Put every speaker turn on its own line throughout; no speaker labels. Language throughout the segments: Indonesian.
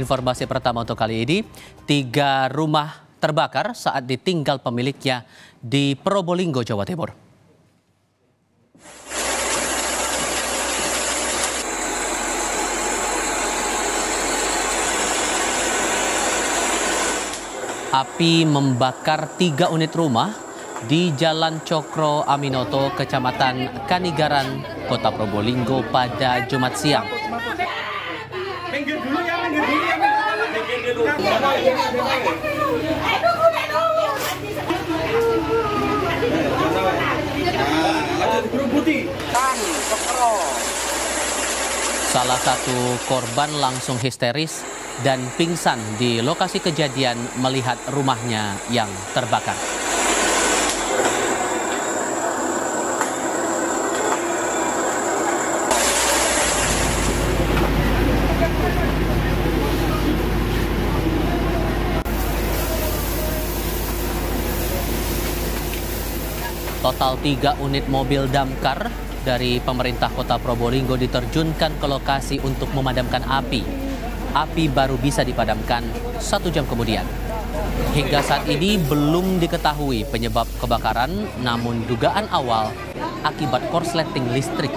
Informasi pertama untuk kali ini, 3 rumah terbakar saat ditinggal pemiliknya di Probolinggo, Jawa Timur. Api membakar 3 unit rumah di Jalan Cokro Aminoto, Kecamatan Kanigaran, Kota Probolinggo pada Jumat siang. Salah satu korban langsung histeris dan pingsan di lokasi kejadian melihat rumahnya yang terbakar. Total 3 unit mobil damkar dari pemerintah Kota Probolinggo diterjunkan ke lokasi untuk memadamkan api. Api baru bisa dipadamkan 1 jam kemudian. Hingga saat ini belum diketahui penyebab kebakaran, namun dugaan awal akibat korsleting listrik.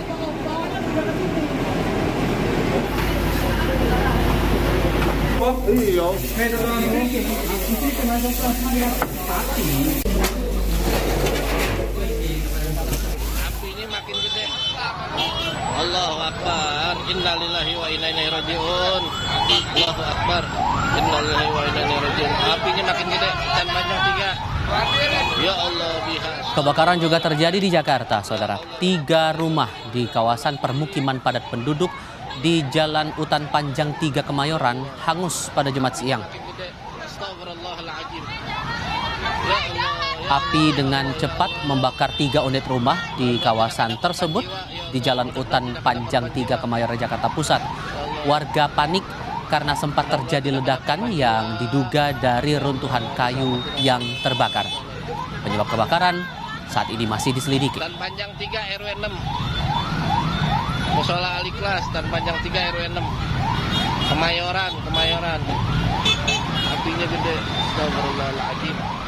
Allahu Akbar, innalillahi wa inna ilaihi raji'un. Allahu Akbar, innalillahi wa inna ilaihi raji'un. Apinya makin gede dan panjang 3. Ya Allah, biha.
Kebakaran juga terjadi di Jakarta, saudara. 3 rumah di kawasan permukiman padat penduduk di Jalan Utan Panjang 3 Kemayoran hangus pada Jumat siang.
Astagfirullahaladzim.
Api dengan cepat membakar 3 unit rumah di kawasan tersebut di Jalan Utan Panjang 3 Kemayoran, Jakarta Pusat. Warga panik karena sempat terjadi ledakan yang diduga dari runtuhan kayu yang terbakar. Penyebab kebakaran saat ini masih diselidiki.
Dan Panjang 3 RW 6. Musola Al-Ikhlas dan Panjang 3 RW 6. Kemayoran. Apinya gede. Astagfirullahaladzim.